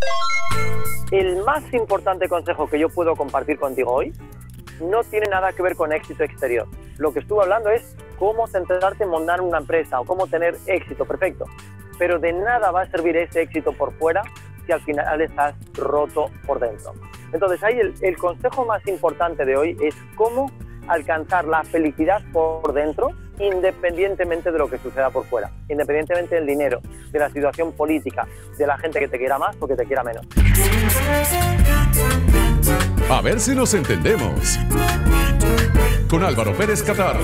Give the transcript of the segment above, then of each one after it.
El más importante consejo que yo puedo compartir contigo hoy no tiene nada que ver con éxito exterior. Lo que estuve hablando es cómo centrarte en montar una empresa o cómo tener éxito, perfecto. Pero de nada va a servir ese éxito por fuera si al final estás roto por dentro. Entonces ahí el consejo más importante de hoy es cómo alcanzar la felicidad por dentro independientemente de lo que suceda por fuera, independientemente del dinero, de la situación política, de la gente que te quiera más o que te quiera menos. A ver si nos entendemos. Con Álvaro Pérez Catar.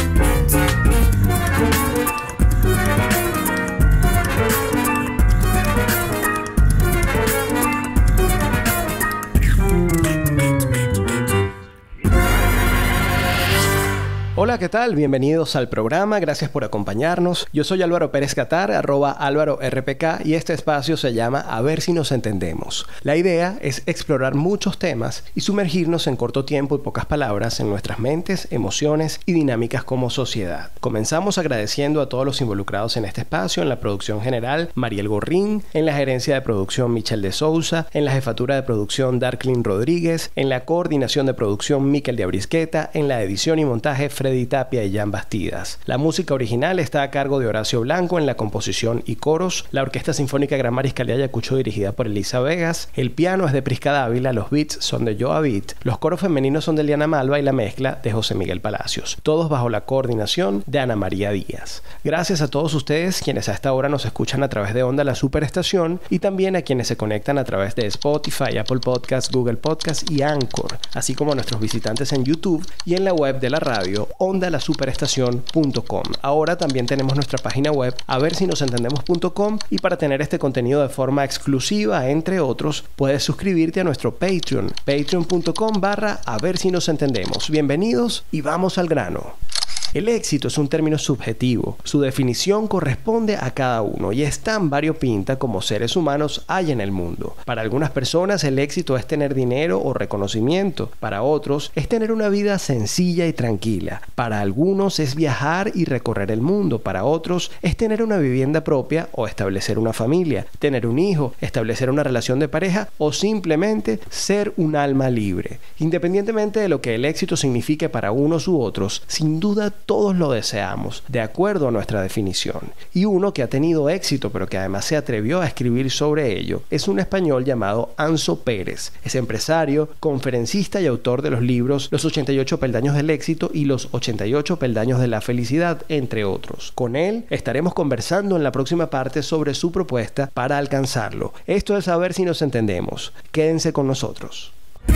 Hola, ¿qué tal? Bienvenidos al programa, gracias por acompañarnos. Yo soy Álvaro Pérez Catar, @AlvaroRPK, y este espacio se llama A ver si nos entendemos. La idea es explorar muchos temas y sumergirnos en corto tiempo y pocas palabras en nuestras mentes, emociones y dinámicas como sociedad. Comenzamos agradeciendo a todos los involucrados en este espacio, en la producción general, Mariel Gorrín, en la gerencia de producción, Michel de Sousa, en la jefatura de producción, Darklin Rodríguez, en la coordinación de producción, Miquel de Abrisqueta, en la edición y montaje, Freddy Tapia y Jan Bastidas. La música original está a cargo de Horacio Blanco en la composición y coros, la Orquesta Sinfónica Gran Mariscal de Ayacucho dirigida por Elisa Vegas, el piano es de Prisca Dávila, los beats son de Joa Beat, los coros femeninos son de Liana Malva y la mezcla de José Miguel Palacios, todos bajo la coordinación de Ana María Díaz. Gracias a todos ustedes quienes a esta hora nos escuchan a través de Onda La Superestación y también a quienes se conectan a través de Spotify, Apple Podcasts, Google Podcasts y Anchor, así como a nuestros visitantes en YouTube y en la web de la radio ondalasuperestacion.com. Ahora también tenemos nuestra página web a ver si nos entendemos.com, y para tener este contenido de forma exclusiva, entre otros, puedes suscribirte a nuestro Patreon, patreon.com/a ver si nos entendemos. Bienvenidos y vamos al grano. El éxito es un término subjetivo, su definición corresponde a cada uno y es tan variopinta como seres humanos hay en el mundo. Para algunas personas el éxito es tener dinero o reconocimiento, para otros es tener una vida sencilla y tranquila, para algunos es viajar y recorrer el mundo, para otros es tener una vivienda propia o establecer una familia, tener un hijo, establecer una relación de pareja o simplemente ser un alma libre. Independientemente de lo que el éxito signifique para unos u otros, sin duda todos lo deseamos, de acuerdo a nuestra definición. Y uno que ha tenido éxito, pero que además se atrevió a escribir sobre ello, es un español llamado Anso Pérez. Es empresario, conferencista y autor de los libros Los 88 peldaños del éxito y Los 88 peldaños de la felicidad, entre otros. Con él estaremos conversando en la próxima parte sobre su propuesta para alcanzarlo. Esto es A ver si nos entendemos. Quédense con nosotros.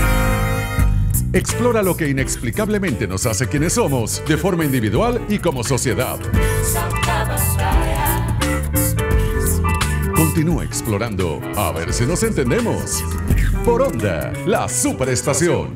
Explora lo que inexplicablemente nos hace quienes somos, de forma individual y como sociedad. Continúa explorando A ver si nos entendemos. Por Onda, la Superestación.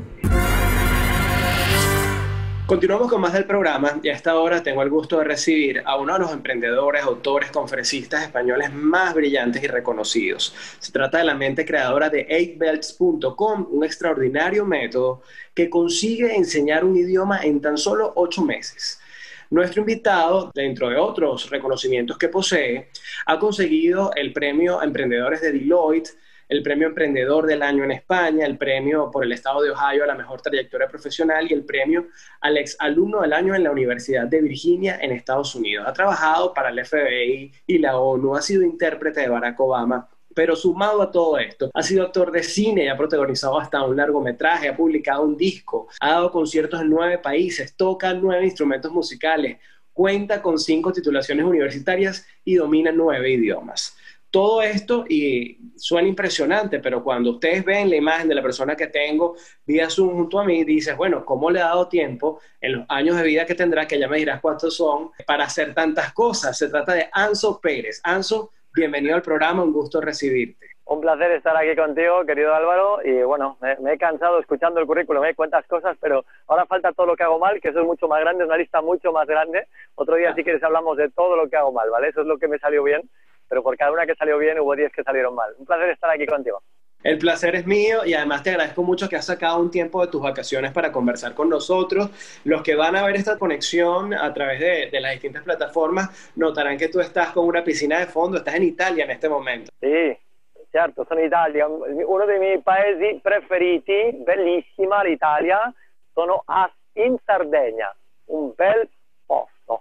Continuamos con más del programa y a esta hora tengo el gusto de recibir a uno de los emprendedores, autores, conferencistas españoles más brillantes y reconocidos. Se trata de la mente creadora de 8belts.com, un extraordinario método que consigue enseñar un idioma en tan solo 8 meses. Nuestro invitado, dentro de otros reconocimientos que posee, ha conseguido el premio Emprendedores de Deloitte, el premio Emprendedor del Año en España, el premio por el Estado de Ohio a la mejor trayectoria profesional y el premio al ex alumno del año en la Universidad de Virginia en Estados Unidos. Ha trabajado para el FBI y la ONU, ha sido intérprete de Barack Obama, pero sumado a todo esto, ha sido actor de cine y ha protagonizado hasta un largometraje, ha publicado un disco, ha dado conciertos en 9 países, toca 9 instrumentos musicales, cuenta con 5 titulaciones universitarias y domina 9 idiomas. Todo esto y suena impresionante, pero cuando ustedes ven la imagen de la persona que tengo vía Zoom junto a mí, dices, bueno, ¿cómo le ha dado tiempo en los años de vida que tendrá, que ya me dirás cuántos son, para hacer tantas cosas? Se trata de Anso Pérez. Anso, bienvenido al programa, un gusto recibirte. Un placer estar aquí contigo, querido Álvaro, y bueno, me he cansado escuchando el currículum, cuántas cosas, pero ahora falta todo lo que hago mal, que eso es mucho más grande, es una lista mucho más grande. Otro día, si quieres, hablamos de todo lo que hago mal, ¿vale? Eso es lo que me salió bien, pero por cada una que salió bien hubo 10 que salieron mal. Un placer estar aquí contigo. El placer es mío y además te agradezco mucho que has sacado un tiempo de tus vacaciones para conversar con nosotros. Los que van a ver esta conexión a través de las distintas plataformas notarán que tú estás con una piscina de fondo, estás en Italia en este momento. Sí, Certo, sono in Italia, uno dei miei paesi preferiti, bellissima l'Italia, sono in Sardegna, un bel posto.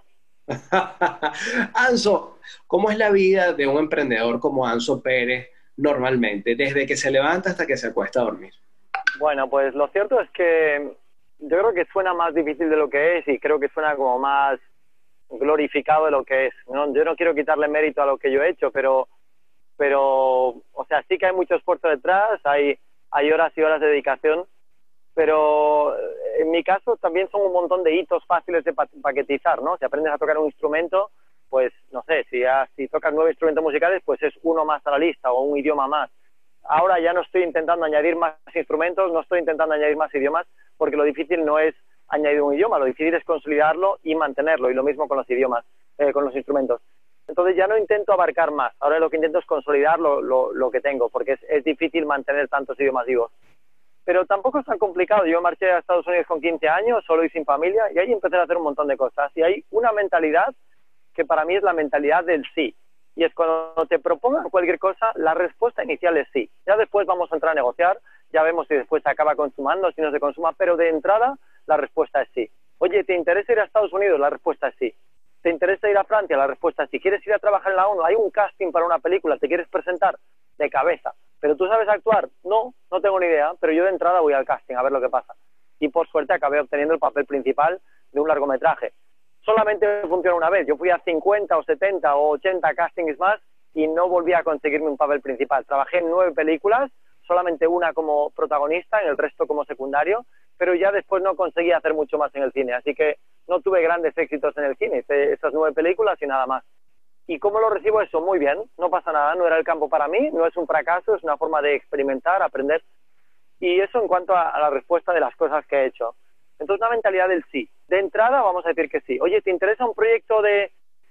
Anso, ¿cómo es la vida de un emprendedor como Anso Pérez normalmente, desde que se levanta hasta que se acuesta a dormir? Bueno, pues lo cierto es que yo creo que suena más difícil de lo que es y creo que suena como más glorificado de lo que es, ¿no? Yo no quiero quitarle mérito a lo que yo he hecho, pero o sea, sí que hay mucho esfuerzo detrás, hay horas y horas de dedicación, pero en mi caso también son un montón de hitos fáciles de paquetizar, ¿no? Si aprendes a tocar un instrumento, pues no sé, si tocas 9 instrumentos musicales, pues es uno más a la lista o un idioma más. Ahora ya no estoy intentando añadir más instrumentos, no estoy intentando añadir más idiomas, porque lo difícil no es añadir un idioma, lo difícil es consolidarlo y mantenerlo, y lo mismo con los idiomas, con los instrumentos. Entonces ya no intento abarcar más, ahora lo que intento es consolidar lo que tengo, porque es difícil mantener tantos idiomas vivos. Pero tampoco es tan complicado. Yo marché a Estados Unidos con 15 años, solo y sin familia, y ahí empecé a hacer un montón de cosas. Y hay una mentalidad que para mí es la mentalidad del sí. Y es cuando te propongan cualquier cosa, la respuesta inicial es sí. Ya después vamos a entrar a negociar, ya vemos si después se acaba consumando, si no se consuma, pero de entrada la respuesta es sí. Oye, ¿te interesa ir a Estados Unidos? La respuesta es sí. ¿Te interesa ir a Francia? La respuesta es sí. ¿Quieres ir a trabajar en la ONU? Hay un casting para una película, ¿te quieres presentar? De cabeza. ¿Pero tú sabes actuar? No tengo ni idea, pero yo de entrada voy al casting a ver lo que pasa. Y por suerte acabé obteniendo el papel principal de un largometraje. Solamente funciona una vez. Yo fui a 50 o 70 o 80 castings más y no volví a conseguirme un papel principal. Trabajé en 9 películas, solamente una como protagonista, en el resto como secundario, pero ya después no conseguí hacer mucho más en el cine. Así que no tuve grandes éxitos en el cine. Hice esas 9 películas y nada más. ¿Y cómo lo recibo eso? Muy bien, no pasa nada, no era el campo para mí, no es un fracaso, es una forma de experimentar, aprender. Y eso en cuanto a la respuesta de las cosas que he hecho. Entonces, una mentalidad del sí. De entrada vamos a decir que sí. Oye, ¿te interesa un proyecto de...?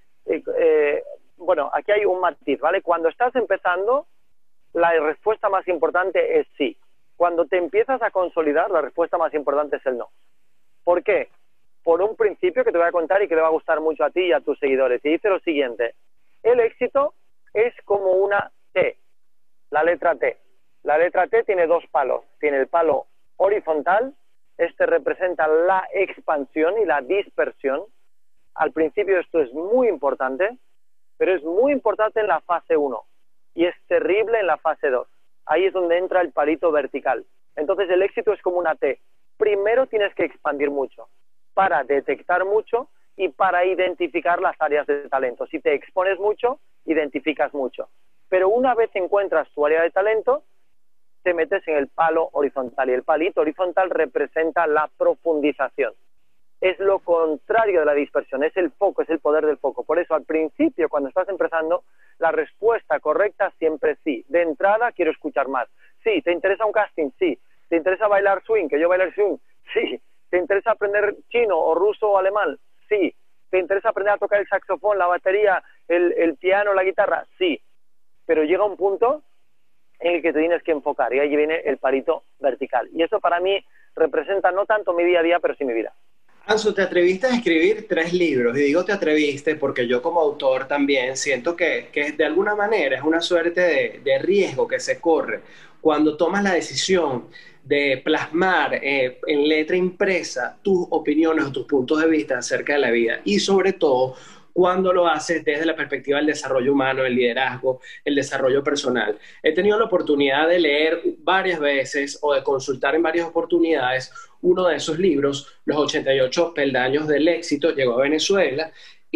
Bueno, aquí hay un matiz, ¿vale? Cuando estás empezando, la respuesta más importante es sí. Cuando te empiezas a consolidar, la respuesta más importante es el no. ¿Por qué? Por un principio que te voy a contar y que le va a gustar mucho a ti y a tus seguidores. Y dice lo siguiente: el éxito es como una T, la letra T. La letra T tiene 2 palos. Tiene el palo horizontal, este representa la expansión y la dispersión. Al principio esto es muy importante, pero es muy importante en la fase 1 y es terrible en la fase 2. Ahí es donde entra el palito vertical. Entonces el éxito es como una T. Primero tienes que expandir mucho, para detectar mucho y para identificar las áreas de talento. Si te expones mucho, identificas mucho. Pero una vez encuentras tu área de talento, te metes en el palo horizontal. Y el palito horizontal representa la profundización. Es lo contrario de la dispersión, es el foco, es el poder del foco. Por eso, al principio, cuando estás empezando, la respuesta correcta siempre es sí. De entrada, quiero escuchar más. Sí, ¿te interesa un casting? Sí. ¿Te interesa bailar swing? ¿Que yo bailar swing? Sí. ¿Te interesa aprender chino o ruso o alemán? Sí. ¿Te interesa aprender a tocar el saxofón, la batería, el piano, la guitarra? Sí. Pero llega un punto en el que te tienes que enfocar y ahí viene el palito vertical. Y eso para mí representa no tanto mi día a día, pero sí mi vida. Anso, te atreviste a escribir 3 libros, y digo te atreviste porque yo como autor también siento que de alguna manera es una suerte de riesgo que se corre cuando tomas la decisión de plasmar en letra impresa tus opiniones o tus puntos de vista acerca de la vida, y sobre todo cuando lo haces desde la perspectiva del desarrollo humano, el liderazgo, el desarrollo personal. He tenido la oportunidad de leer varias veces o de consultar en varias oportunidades uno de esos libros, Los 88 peldaños del éxito. Llegó a Venezuela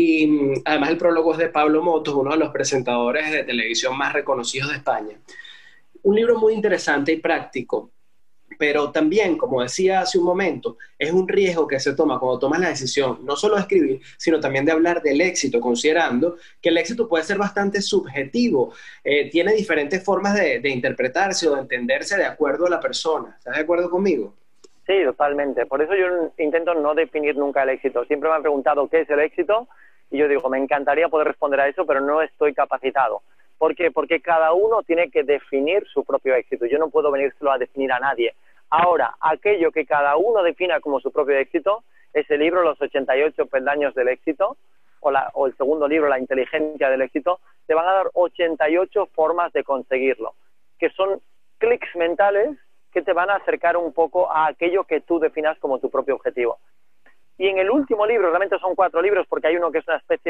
y además el prólogo es de Pablo Motos, uno de los presentadores de televisión más reconocidos de España. Un libro muy interesante y práctico, pero también, como decía hace un momento, es un riesgo que se toma cuando tomas la decisión no solo de escribir, sino también de hablar del éxito, considerando que el éxito puede ser bastante subjetivo, tiene diferentes formas de interpretarse o de entenderse de acuerdo a la persona. ¿Estás de acuerdo conmigo? Sí, totalmente. Por eso yo intento no definir nunca el éxito. Siempre me han preguntado qué es el éxito y yo digo, me encantaría poder responder a eso, pero no estoy capacitado. ¿Por qué? Porque cada uno tiene que definir su propio éxito. Yo no puedo venírselo a definir a nadie. Ahora, aquello que cada uno defina como su propio éxito, ese libro, Los 88 peldaños del éxito, o el segundo libro, La inteligencia del éxito, te van a dar 88 formas de conseguirlo. que son clics mentales que te van a acercar un poco a aquello que tú definas como tu propio objetivo. Y en el último libro, realmente son 4 libros, porque hay uno que es una especie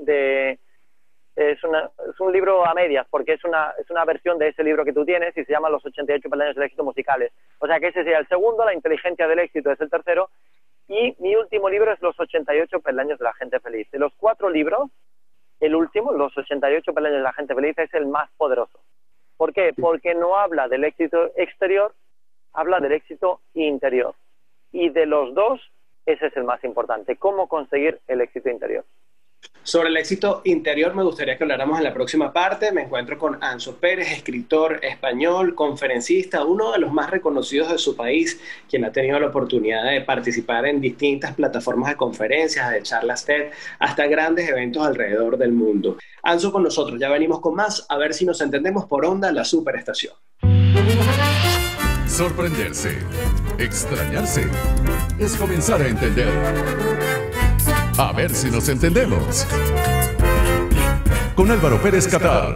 es un libro a medias, porque es una versión de ese libro que tú tienes y se llama Los 88 peldaños del éxito musicales. O sea que ese sería el segundo, La inteligencia del éxito es el tercero, y mi último libro es Los 88 peldaños de la gente feliz. De los 4 libros, el último, Los 88 peldaños de la gente feliz, es el más poderoso. ¿Por qué? Porque no habla del éxito exterior, habla del éxito interior. Y de los dos, ese es el más importante, cómo conseguir el éxito interior. Sobre el éxito interior me gustaría que habláramos en la próxima parte. Me encuentro con Anso Pérez, escritor español, conferencista, uno de los más reconocidos de su país, quien ha tenido la oportunidad de participar en distintas plataformas de conferencias, de charlas TED, hasta grandes eventos alrededor del mundo. Anso con nosotros, ya venimos con más, a ver si nos entendemos por Onda, la superestación. Sorprenderse, extrañarse, es comenzar a entender. A ver si nos entendemos. Con Álvaro Pérez Catar.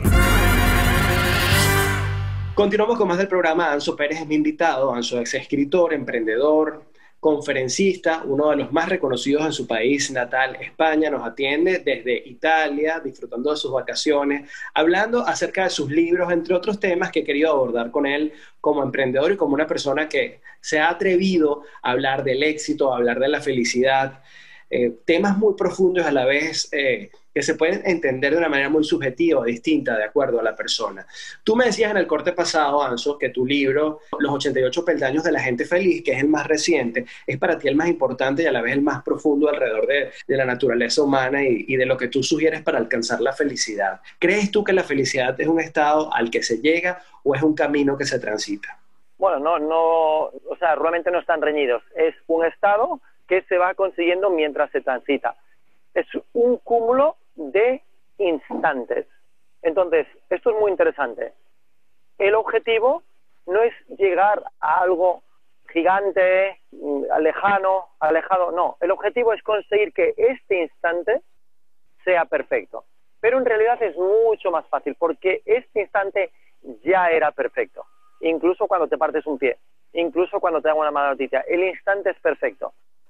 Continuamos con más del programa. Anso Pérez es mi invitado. Anso es escritor, emprendedor, conferencista, uno de los más reconocidos en su país natal, España. Nos atiende desde Italia, disfrutando de sus vacaciones, hablando acerca de sus libros, entre otros temas que he querido abordar con él como emprendedor y como una persona que se ha atrevido a hablar del éxito, a hablar de la felicidad. Temas muy profundos a la vez que se pueden entender de una manera muy subjetiva o distinta de acuerdo a la persona. Tú me decías en el corte pasado, Anso, que tu libro, Los 88 peldaños de la gente feliz, que es el más reciente, es para ti el más importante y a la vez el más profundo alrededor de la naturaleza humana y de lo que tú sugieres para alcanzar la felicidad. ¿Crees tú que la felicidad es un estado al que se llega o es un camino que se transita? Bueno, o sea, realmente no están reñidos. Es un estado que se va consiguiendo mientras se transita. Es un cúmulo de instantes. Entonces, esto es muy interesante. El objetivo no es llegar a algo gigante, lejano, alejado, no. El objetivo es conseguir que este instante sea perfecto. Pero en realidad es mucho más fácil, porque este instante ya era perfecto. Incluso cuando te partes un pie, incluso cuando te dan una mala noticia, el instante es perfecto.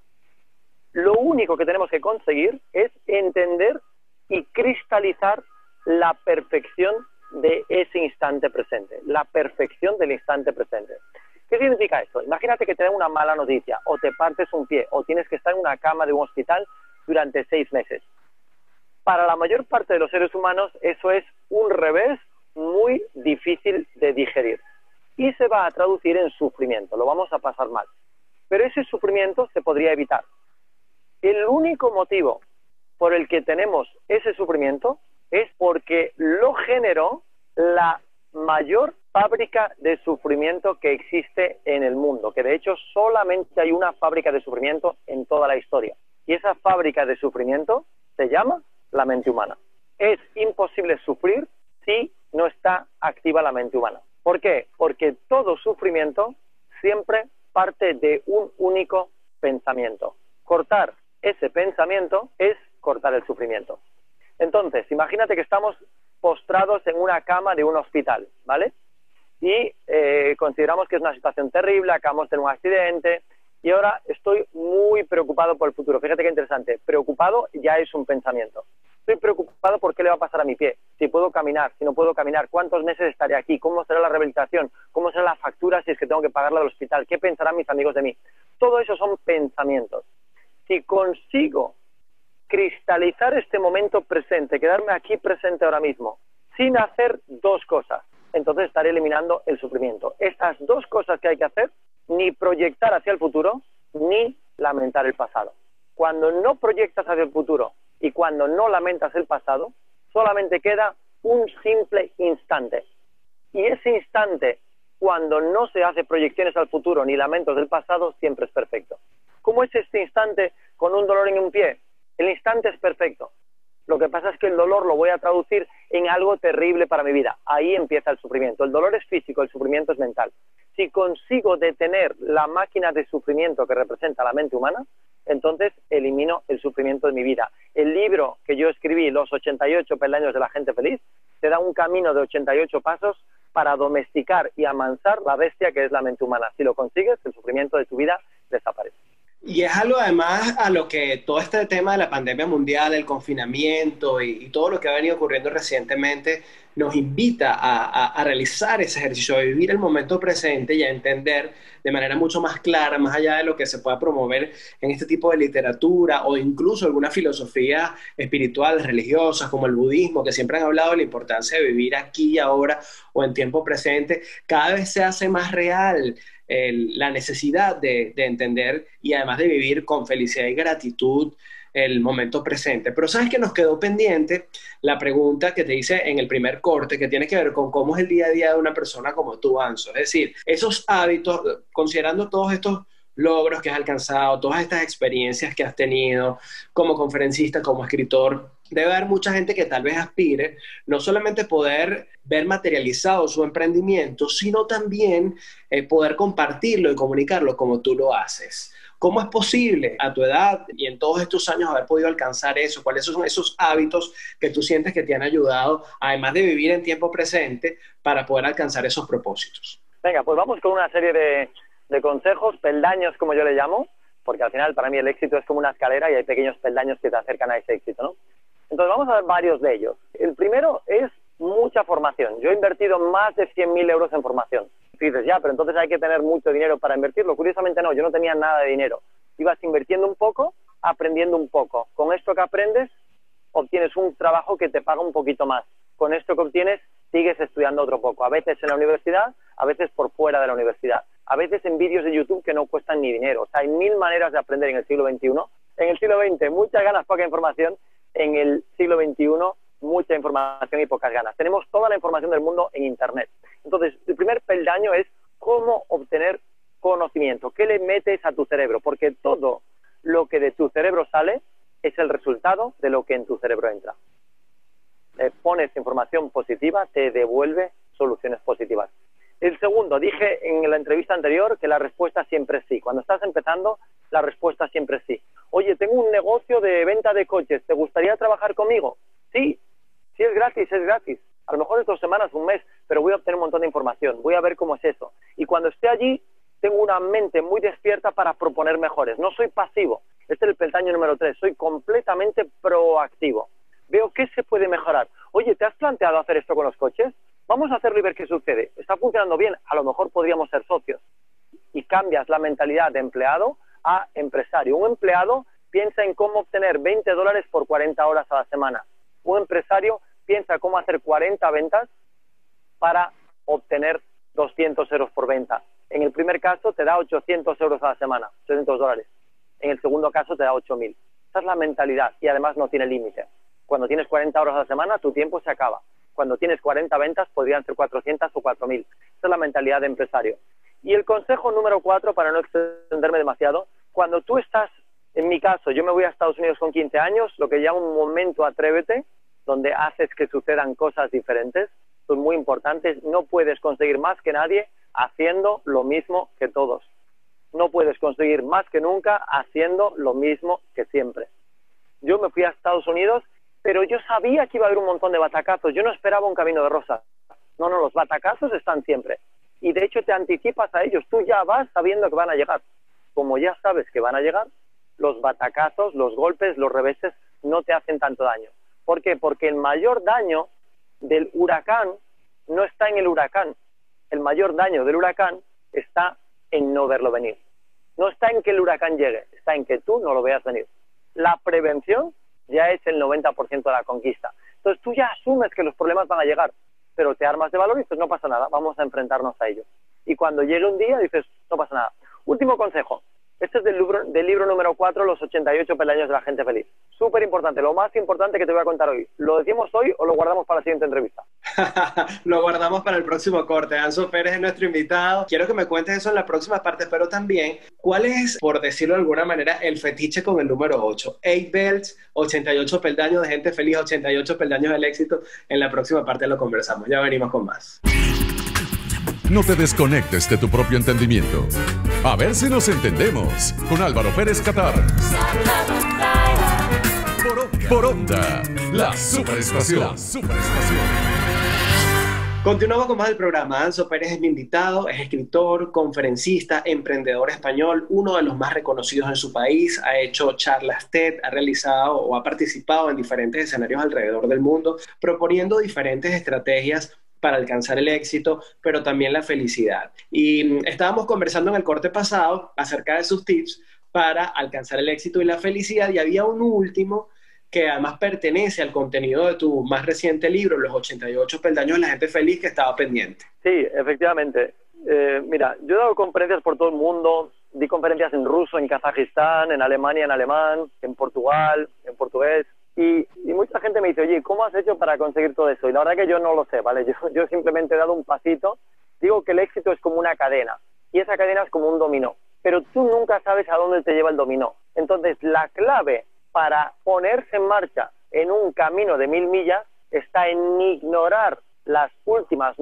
Lo único que tenemos que conseguir es entender y cristalizar la perfección de ese instante presente, la perfección del instante presente. ¿Qué significa esto? Imagínate que te dan una mala noticia, o te partes un pie, o tienes que estar en una cama de un hospital durante 6 meses. Para la mayor parte de los seres humanos, eso es un revés muy difícil de digerir. Y se va a traducir en sufrimiento, lo vamos a pasar mal. Pero ese sufrimiento se podría evitar. El único motivo por el que tenemos ese sufrimiento es porque lo generó la mayor fábrica de sufrimiento que existe en el mundo, que de hecho solamente hay una fábrica de sufrimiento en toda la historia. Y esa fábrica de sufrimiento se llama la mente humana. Es imposible sufrir si no está activa la mente humana. ¿Por qué? Porque todo sufrimiento siempre parte de un único pensamiento. Cortar ese pensamiento es cortar el sufrimiento. Entonces, imagínate que estamos postrados en una cama de un hospital, ¿vale? Y consideramos que es una situación terrible, acabamos de tener un accidente y ahora estoy muy preocupado por el futuro. Fíjate qué interesante, preocupado ya es un pensamiento. Estoy preocupado por qué le va a pasar a mi pie, si puedo caminar, si no puedo caminar, cuántos meses estaré aquí, cómo será la rehabilitación, cómo será la factura si es que tengo que pagarla del hospital, qué pensarán mis amigos de mí. Todo eso son pensamientos. Si consigo cristalizar este momento presente, quedarme aquí presente ahora mismo, sin hacer 2 cosas, entonces estaré eliminando el sufrimiento. Estas 2 cosas que hay que hacer, ni proyectar hacia el futuro, ni lamentar el pasado. Cuando no proyectas hacia el futuro y cuando no lamentas el pasado, solamente queda un simple instante. Y ese instante, cuando no se hace proyecciones al futuro ni lamentos del pasado, siempre es perfecto. ¿Cómo es este instante con un dolor en un pie? El instante es perfecto. Lo que pasa es que el dolor lo voy a traducir en algo terrible para mi vida. Ahí empieza el sufrimiento. El dolor es físico, el sufrimiento es mental. Si consigo detener la máquina de sufrimiento que representa la mente humana, entonces elimino el sufrimiento de mi vida. El libro que yo escribí, Los 88 peldaños de la gente feliz, te da un camino de 88 pasos para domesticar y amansar la bestia que es la mente humana. Si lo consigues, el sufrimiento de tu vida desaparece. Y es algo además a lo que todo este tema de la pandemia mundial, el confinamiento y todo lo que ha venido ocurriendo recientemente nos invita a realizar ese ejercicio, a vivir el momento presente y a entender de manera mucho más clara, más allá de lo que se pueda promover en este tipo de literatura o incluso alguna filosofía espiritual, religiosas como el budismo, que siempre han hablado de la importancia de vivir aquí y ahora o en tiempo presente. Cada vez se hace más real la necesidad de entender y además de vivir con felicidad y gratitud el momento presente. Pero ¿sabes que nos quedó pendiente? La pregunta que te hice en el primer corte, que tiene que ver con cómo es el día a día de una persona como tú, Anso. Es decir, esos hábitos, considerando todos estos logros que has alcanzado, todas estas experiencias que has tenido como conferencista, como escritor, debe haber mucha gente que tal vez aspire no solamente poder ver materializado su emprendimiento, sino también poder compartirlo y comunicarlo como tú lo haces. ¿Cómo es posible a tu edad y en todos estos años haber podido alcanzar eso? ¿Cuáles son esos hábitos que tú sientes que te han ayudado, además de vivir en tiempo presente, para poder alcanzar esos propósitos? Venga, pues vamos con una serie de consejos, peldaños como yo le llamo, porque al final para mí el éxito es como una escalera y hay pequeños peldaños que te acercan a ese éxito, ¿no? Entonces vamos a ver varios de ellos. El primero es mucha formación. Yo he invertido más de 100.000 euros en formación. Y dices, ya, pero entonces hay que tener mucho dinero para invertirlo. Curiosamente no, yo no tenía nada de dinero. Ibas invirtiendo un poco, aprendiendo un poco. Con esto que aprendes, obtienes un trabajo que te paga un poquito más. Con esto que obtienes, sigues estudiando otro poco. A veces en la universidad, a veces por fuera de la universidad. A veces en vídeos de YouTube que no cuestan ni dinero. O sea, hay 1000 maneras de aprender en el siglo XXI. En el siglo XX, muchas ganas, poca información. En el siglo XXI, mucha información y pocas ganas. Tenemos toda la información del mundo en Internet. Entonces, el primer peldaño es cómo obtener conocimiento. ¿Qué le metes a tu cerebro? Porque todo lo que de tu cerebro sale es el resultado de lo que en tu cerebro entra. Pones información positiva, te devuelve soluciones positivas. El segundo, dije en la entrevista anterior que la respuesta siempre es sí. Cuando estás empezando, la respuesta siempre es sí. Oye, tengo un negocio de venta de coches, ¿te gustaría trabajar conmigo? Sí, si es gratis, es gratis. A lo mejor es 2 semanas, un mes, pero voy a obtener un montón de información, voy a ver cómo es eso. Y cuando esté allí, tengo una mente muy despierta para proponer mejores. No soy pasivo. Este es el peldaño número 3. Soy completamente proactivo. Veo qué se puede mejorar. Oye, ¿te has planteado hacer esto con los coches? Vamos a hacerlo y ver qué sucede. ¿Está funcionando bien? A lo mejor podríamos ser socios. Y cambias la mentalidad de empleado a empresario. Un empleado piensa en cómo obtener $20 por 40 horas a la semana. Un empresario piensa cómo hacer 40 ventas para obtener 200 euros por venta. En el primer caso te da 800 euros a la semana, $800. En el segundo caso te da 8.000. Esa es la mentalidad y además no tiene límite. Cuando tienes 40 horas a la semana, tu tiempo se acaba. Cuando tienes 40 ventas, podrían ser 400 o 4.000. Esa es la mentalidad de empresario. Y el consejo número 4, para no extenderme demasiado, cuando tú estás, en mi caso, yo me voy a Estados Unidos con 15 años, lo que llamo un momento atrévete, donde haces que sucedan cosas diferentes. Esto es muy importante. No puedes conseguir más que nadie haciendo lo mismo que todos. No puedes conseguir más que nunca haciendo lo mismo que siempre. Yo me fui a Estados Unidos, pero yo sabía que iba a haber un montón de batacazos. Yo no esperaba un camino de rosas. No, los batacazos están siempre. Y de hecho te anticipas a ellos. Tú ya vas sabiendo que van a llegar. Como ya sabes que van a llegar, los batacazos, los golpes, los reveses no te hacen tanto daño. ¿Por qué? Porque el mayor daño del huracán no está en el huracán. El mayor daño del huracán está en no verlo venir. No está en que el huracán llegue, está en que tú no lo veas venir. La prevención ya es el 90% de la conquista. Entonces tú ya asumes que los problemas van a llegar, pero te armas de valor y dices, no pasa nada, vamos a enfrentarnos a ellos. Y cuando llegue un día dices, no pasa nada. Último consejo. Este es del libro número 4, Los 88 peldaños de la gente feliz. Súper importante, lo más importante que te voy a contar hoy. ¿Lo decimos hoy o lo guardamos para la siguiente entrevista? Lo guardamos para el próximo corte. Anso Pérez es nuestro invitado. Quiero que me cuentes eso en la próxima parte, pero también, ¿cuál es, por decirlo de alguna manera, el fetiche con el número 8? 8 belts, 88 peldaños de gente feliz, 88 peldaños del éxito. En la próxima parte lo conversamos. Ya venimos con más. No te desconectes de tu propio entendimiento. A ver si nos entendemos con Álvaro Pérez Catar. Por Onda, la superestación. Continuamos con más del programa. Anso Pérez es mi invitado, es escritor, conferencista, emprendedor español, uno de los más reconocidos en su país, ha hecho charlas TED, ha realizado o ha participado en diferentes escenarios alrededor del mundo, proponiendo diferentes estrategias para alcanzar el éxito, pero también la felicidad. Y estábamos conversando en el corte pasado acerca de sus tips para alcanzar el éxito y la felicidad, y había un último que además pertenece al contenido de tu más reciente libro, Los 88 peldaños de la gente feliz, que estaba pendiente. Sí, efectivamente. Mira, yo he dado conferencias por todo el mundo, di conferencias en ruso, en Kazajistán, en Alemania, en alemán, en Portugal, en portugués, y mucha gente me dice, oye, ¿cómo has hecho para conseguir todo eso? Y la verdad que yo no lo sé, ¿vale? Yo simplemente he dado un pasito, digo que el éxito es como una cadena, y esa cadena es como un dominó, pero tú nunca sabes a dónde te lleva el dominó. Entonces, la clave para ponerse en marcha en un camino de 1000 millas está en ignorar las últimas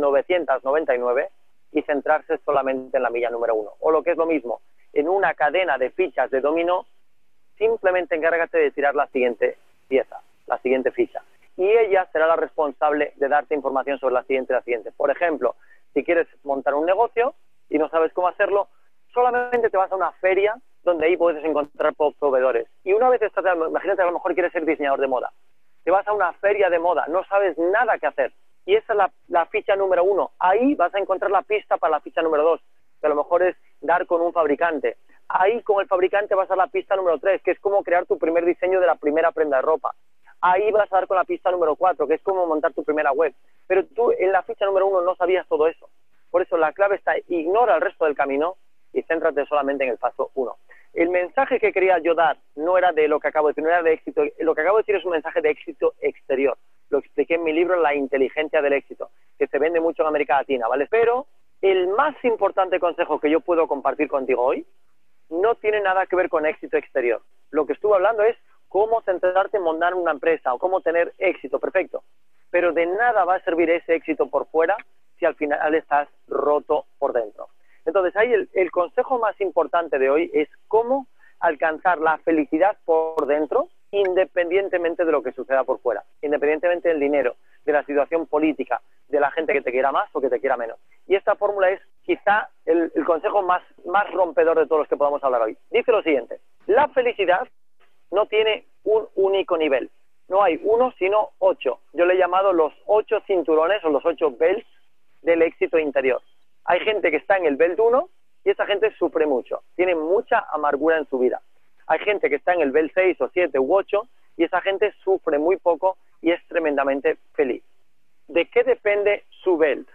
999 y centrarse solamente en la milla número 1. O lo que es lo mismo, en una cadena de fichas de dominó, simplemente encárgate de tirar la siguiente pieza, la siguiente ficha. Y ella será la responsable de darte información sobre la siguiente y la siguiente. Por ejemplo, si quieres montar un negocio y no sabes cómo hacerlo, solamente te vas a una feria donde ahí puedes encontrar proveedores. Y una vez estás, imagínate, a lo mejor quieres ser diseñador de moda. Te vas a una feria de moda, no sabes nada que hacer. Y esa es la ficha número 1. Ahí vas a encontrar la pista para la ficha número 2, que a lo mejor es dar con un fabricante. Ahí con el fabricante vas a la pista número 3, que es cómo crear tu primer diseño de la primera prenda de ropa. Ahí vas a dar con la pista número 4, que es cómo montar tu primera web. Pero tú en la ficha número 1 no sabías todo eso. Por eso la clave está, ignora el resto del camino y céntrate solamente en el paso 1. El mensaje que quería yo dar no era de lo que acabo de decir, no era de éxito. Lo que acabo de decir es un mensaje de éxito exterior. Lo expliqué en mi libro La inteligencia del éxito, que se vende mucho en América Latina, ¿vale? Pero el más importante consejo que yo puedo compartir contigo hoy no tiene nada que ver con éxito exterior. Lo que estuve hablando es cómo centrarte en montar una empresa o cómo tener éxito, perfecto. Pero de nada va a servir ese éxito por fuera si al final estás roto por dentro. Entonces, ahí el consejo más importante de hoy es cómo alcanzar la felicidad por dentro, independientemente de lo que suceda por fuera, independientemente del dinero, de la situación política, de la gente que te quiera más o que te quiera menos. Y esta fórmula es quizá el consejo más rompedor de todos los que podamos hablar hoy. Dice lo siguiente: la felicidad no tiene un único nivel. No hay uno, sino 8. Yo le he llamado los 8 cinturones o los 8 belts del éxito interior. Hay gente que está en el belt 1 y esa gente sufre mucho, tiene mucha amargura en su vida. Hay gente que está en el belt 6 o 7 u 8 y esa gente sufre muy poco y es tremendamente feliz. ¿De qué depende su belt?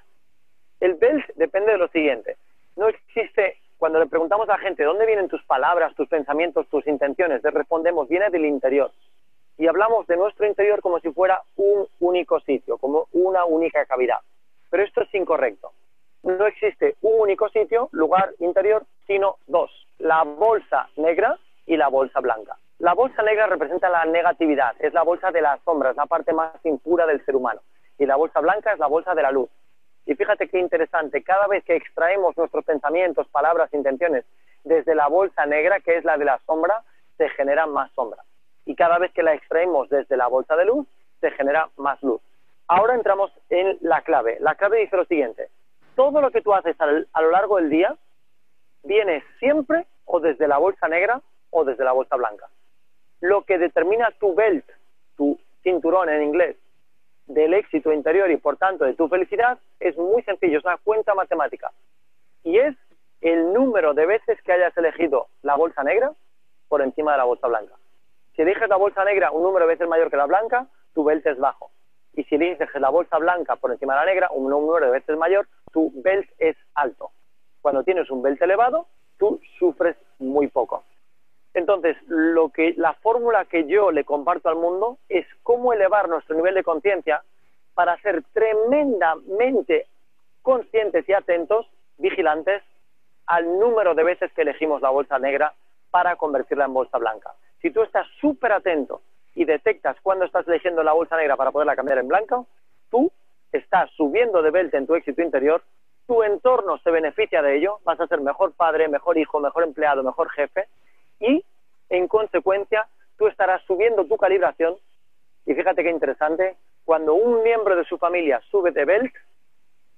El belt depende de lo siguiente. No existe, cuando le preguntamos a la gente ¿dónde vienen tus palabras, tus pensamientos, tus intenciones? Le respondemos, viene del interior. Y hablamos de nuestro interior como si fuera un único sitio, como una única cavidad. Pero esto es incorrecto. No existe un único sitio, lugar interior, sino 2. La bolsa negra y la bolsa blanca. La bolsa negra representa la negatividad, es la bolsa de las sombras, la parte más impura del ser humano. Y la bolsa blanca es la bolsa de la luz. Y fíjate qué interesante, cada vez que extraemos nuestros pensamientos, palabras, intenciones desde la bolsa negra, que es la de la sombra, se genera más sombra. Y cada vez que la extraemos desde la bolsa de luz, se genera más luz. Ahora entramos en la clave. La clave dice lo siguiente: todo lo que tú haces a lo largo del día viene siempre o desde la bolsa negra o desde la bolsa blanca. Lo que determina tu belt, tu cinturón en inglés, del éxito interior y por tanto de tu felicidad es muy sencillo, es una cuenta matemática. Y es el número de veces que hayas elegido la bolsa negra por encima de la bolsa blanca. Si eliges la bolsa negra un número de veces mayor que la blanca, tu belt es bajo. Y si eliges la bolsa blanca por encima de la negra, un número de veces mayor, tu belt es alto. Cuando tienes un belt elevado, tú sufres muy poco. Entonces, la fórmula que yo le comparto al mundo es cómo elevar nuestro nivel de conciencia para ser tremendamente conscientes y atentos, vigilantes, al número de veces que elegimos la bolsa negra para convertirla en bolsa blanca. Si tú estás súper atento y detectas cuando estás eligiendo la bolsa negra para poderla cambiar en blanca, tú estás subiendo de belt en tu éxito interior, tu entorno se beneficia de ello, vas a ser mejor padre, mejor hijo, mejor empleado, mejor jefe, y en consecuencia tú estarás subiendo tu calibración. Y fíjate qué interesante, cuando un miembro de su familia sube de belt,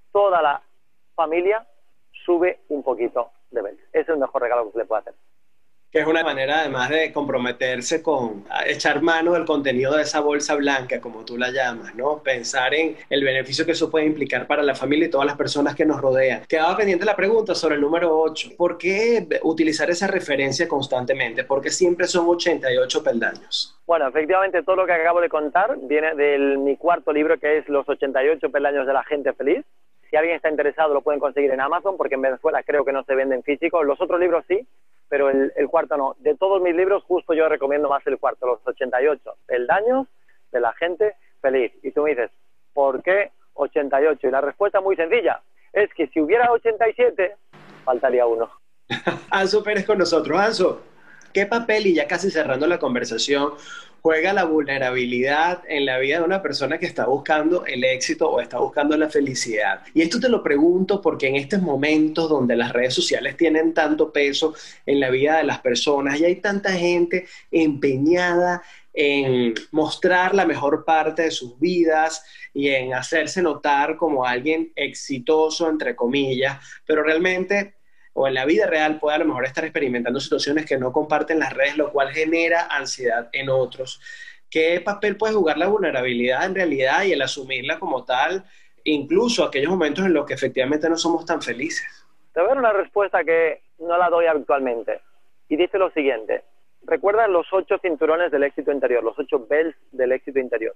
toda la familia sube un poquito de Belts. Ese es el mejor regalo que se le puede hacer. Que es una manera además de comprometerse con echar mano del contenido de esa bolsa blanca, como tú la llamas, ¿no? Pensar en el beneficio que eso puede implicar para la familia y todas las personas que nos rodean. Quedaba pendiente la pregunta sobre el número 8. ¿Por qué utilizar esa referencia constantemente? ¿Por qué siempre son 88 peldaños? Bueno, efectivamente todo lo que acabo de contar viene de mi cuarto libro, que es Los 88 peldaños de la gente feliz. Si alguien está interesado lo pueden conseguir en Amazon, porque en Venezuela creo que no se venden físicos. Los otros libros sí, pero el cuarto no. De todos mis libros, justo yo recomiendo más el cuarto, Los 88 peldaños de la gente feliz. Y tú me dices, ¿por qué 88? Y la respuesta es muy sencilla. Es que si hubiera 87, faltaría uno. Anso Pérez con nosotros. Anso, ¿qué papel, y ya casi cerrando la conversación, juega la vulnerabilidad en la vida de una persona que está buscando el éxito o está buscando la felicidad? Y esto te lo pregunto porque en estos momentos donde las redes sociales tienen tanto peso en la vida de las personas y hay tanta gente empeñada en mostrar la mejor parte de sus vidas y en hacerse notar como alguien exitoso, entre comillas, pero realmente, o en la vida real, puede a lo mejor estar experimentando situaciones que no comparten las redes, lo cual genera ansiedad en otros. ¿Qué papel puede jugar la vulnerabilidad en realidad y el asumirla como tal, incluso aquellos momentos en los que efectivamente no somos tan felices? Te voy a dar una respuesta que no la doy habitualmente. Y dice lo siguiente. Recuerda los 8 cinturones del éxito interior, los 8 belts del éxito interior.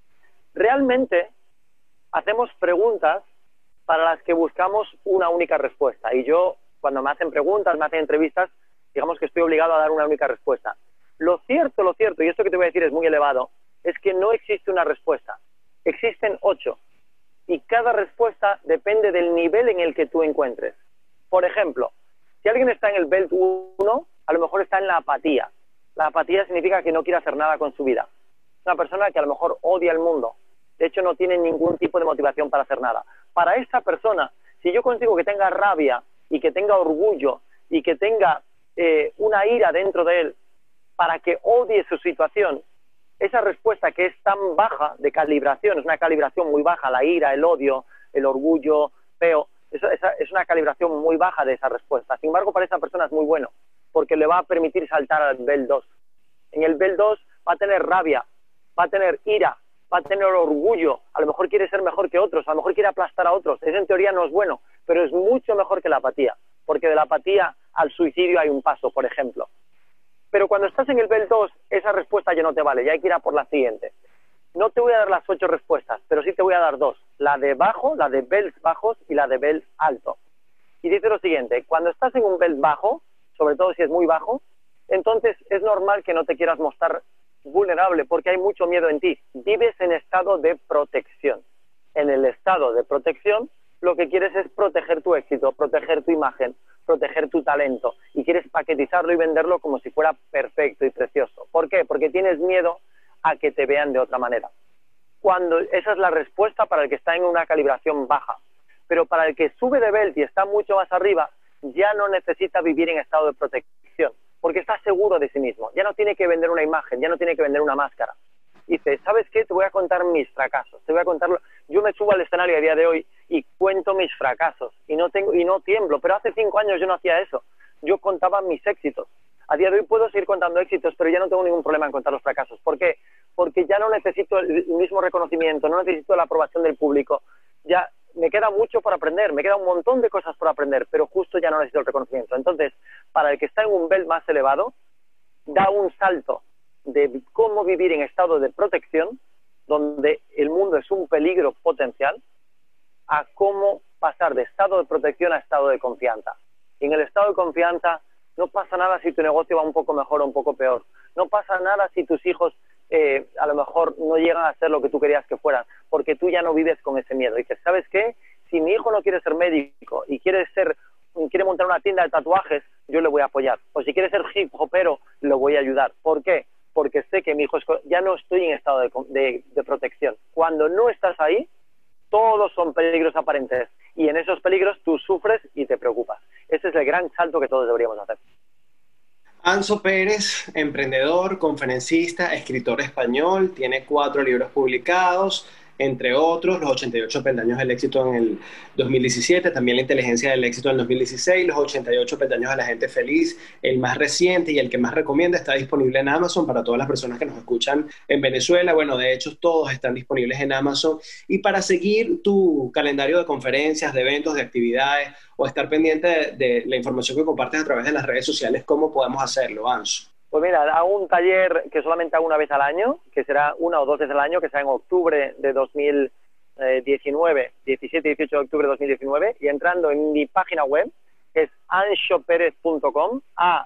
Realmente hacemos preguntas para las que buscamos una única respuesta. Y yo, cuando me hacen preguntas, me hacen entrevistas, digamos que estoy obligado a dar una única respuesta. Lo cierto, y esto que te voy a decir es muy elevado, es que no existe una respuesta. Existen 8. Y cada respuesta depende del nivel en el que tú encuentres. Por ejemplo, si alguien está en el belt 1, a lo mejor está en la apatía. La apatía significa que no quiere hacer nada con su vida. Es una persona que a lo mejor odia el mundo. De hecho, no tiene ningún tipo de motivación para hacer nada. Para esa persona, si yo consigo que tenga rabia y que tenga orgullo y que tenga una ira dentro de él para que odie su situación, esa respuesta que es tan baja de calibración, es una calibración muy baja, la ira, el odio, el orgullo feo, es una calibración muy baja de esa respuesta. Sin embargo, para esa persona es muy bueno, porque le va a permitir saltar al Belt 2. En el Belt 2 va a tener rabia, va a tener ira, va a tener orgullo, a lo mejor quiere ser mejor que otros, a lo mejor quiere aplastar a otros. Eso en teoría no es bueno, pero es mucho mejor que la apatía, porque de la apatía al suicidio hay un paso, por ejemplo. Pero cuando estás en el Belt 2, esa respuesta ya no te vale, ya hay que ir a por la siguiente. No te voy a dar las 8 respuestas, pero sí te voy a dar 2. La de bajo, la de belts bajos y la de belt alto. Y dice lo siguiente, cuando estás en un belt bajo, sobre todo si es muy bajo, entonces es normal que no te quieras mostrar vulnerable porque hay mucho miedo en ti. Vives en estado de protección. En el estado de protección, lo que quieres es proteger tu éxito, proteger tu imagen, proteger tu talento. Y quieres paquetizarlo y venderlo como si fuera perfecto y precioso. ¿Por qué? Porque tienes miedo a que te vean de otra manera. Esa es la respuesta para el que está en una calibración baja. Pero para el que sube de belt y está mucho más arriba, ya no necesita vivir en estado de protección, porque está seguro de sí mismo. Ya no tiene que vender una imagen, ya no tiene que vender una máscara. Dice, ¿sabes qué? Te voy a contar mis fracasos. Te voy a contarlo. Yo me subo al escenario a día de hoy y cuento mis fracasos y no tiemblo. Pero hace 5 años yo no hacía eso. Yo contaba mis éxitos. A día de hoy puedo seguir contando éxitos, pero ya no tengo ningún problema en contar los fracasos. ¿Por qué? Porque ya no necesito el mismo reconocimiento, no necesito la aprobación del público. Ya me queda mucho por aprender, me queda un montón de cosas por aprender, pero justo ya no necesito el reconocimiento. Entonces, para el que está en un belt más elevado, da un salto de cómo vivir en estado de protección, donde el mundo es un peligro potencial, a cómo pasar de estado de protección a estado de confianza. Y en el estado de confianza no pasa nada si tu negocio va un poco mejor o un poco peor. No pasa nada si tus hijos a lo mejor no llegan a ser lo que tú querías que fueran, porque tú ya no vives con ese miedo. Y dices, ¿sabes qué? Si mi hijo no quiere ser médico y quiere montar una tienda de tatuajes, yo le voy a apoyar. O si quiere ser hip hopero, lo voy a ayudar. ¿Por qué? Porque sé que mi hijo ya no estoy en estado de protección. Cuando no estás ahí, todos son peligros aparentes. Y en esos peligros tú sufres y te preocupas. Ese es el gran salto que todos deberíamos hacer. Anso Pérez, emprendedor, conferencista, escritor español, tiene 4 libros publicados, entre otros, los 88 peldaños del éxito en el 2017, también la inteligencia del éxito en el 2016, los 88 peldaños de la gente feliz, el más reciente y el que más recomienda, está disponible en Amazon para todas las personas que nos escuchan en Venezuela. Bueno, de hecho, todos están disponibles en Amazon. Y para seguir tu calendario de conferencias, de eventos, de actividades, o estar pendiente de la información que compartes a través de las redes sociales, ¿cómo podemos hacerlo, Anso? Pues mira, hago un taller que solamente hago una vez al año, que será 1 o 2 veces al año, que será en octubre de 2019, 17 y 18 de octubre de 2019, y entrando en mi página web, que es anxoperez.com,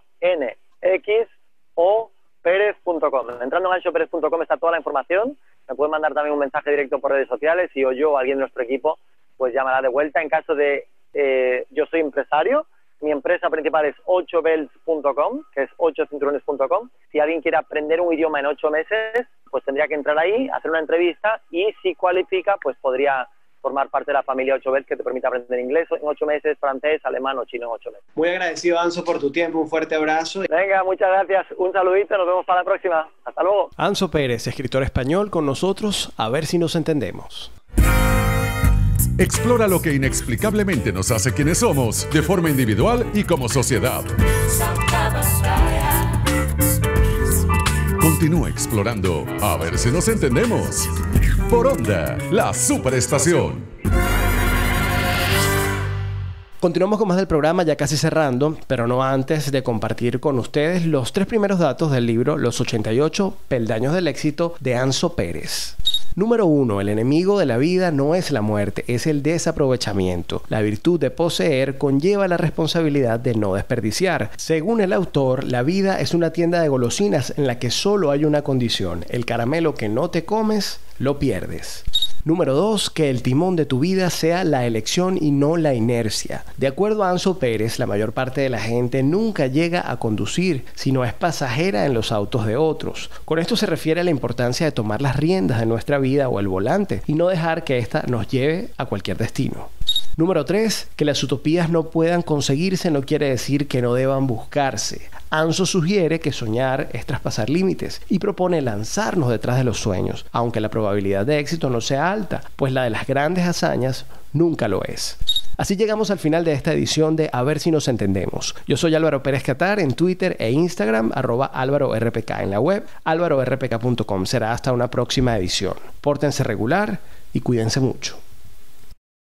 ANXOPerez.com. Entrando en anxoperez.com está toda la información. Me pueden mandar también un mensaje directo por redes sociales y yo o alguien de nuestro equipo pues llamará de vuelta. En caso de yo soy empresario, mi empresa principal es 8belts.com, que es 8cinturones.com. Si alguien quiere aprender un idioma en 8 meses, pues tendría que entrar ahí, hacer una entrevista y si cualifica, pues podría formar parte de la familia 8belts, que te permite aprender inglés en 8 meses, francés, alemán o chino en 8 meses. Muy agradecido, Anso, por tu tiempo. Un fuerte abrazo. Venga, muchas gracias. Un saludito. Nos vemos para la próxima. Hasta luego. Anso Pérez, escritor español, con nosotros. A ver si nos entendemos. Explora lo que inexplicablemente nos hace quienes somos, de forma individual y como sociedad. Continúa explorando, a ver si nos entendemos. Por Onda, la superestación. Continuamos con más del programa, ya casi cerrando, pero no antes de compartir con ustedes los 3 primeros datos del libro Los 88 peldaños del éxito de Anso Pérez. Número 1. El enemigo de la vida no es la muerte, es el desaprovechamiento. La virtud de poseer conlleva la responsabilidad de no desperdiciar. Según el autor, la vida es una tienda de golosinas en la que solo hay una condición: el caramelo que no te comes, lo pierdes. Número 2. Que el timón de tu vida sea la elección y no la inercia. De acuerdo a Anso Pérez, la mayor parte de la gente nunca llega a conducir, sino es pasajera en los autos de otros. Con esto se refiere a la importancia de tomar las riendas de nuestra vida o el volante y no dejar que ésta nos lleve a cualquier destino. Número 3. Que las utopías no puedan conseguirse no quiere decir que no deban buscarse. Anso sugiere que soñar es traspasar límites y propone lanzarnos detrás de los sueños, aunque la probabilidad de éxito no sea alta, pues la de las grandes hazañas nunca lo es. Así llegamos al final de esta edición de A ver si nos entendemos. Yo soy Álvaro Pérez Catar en Twitter e Instagram, @AlvaroRPK en la web, alvarorpk.com. Será hasta una próxima edición. Pórtense regular y cuídense mucho.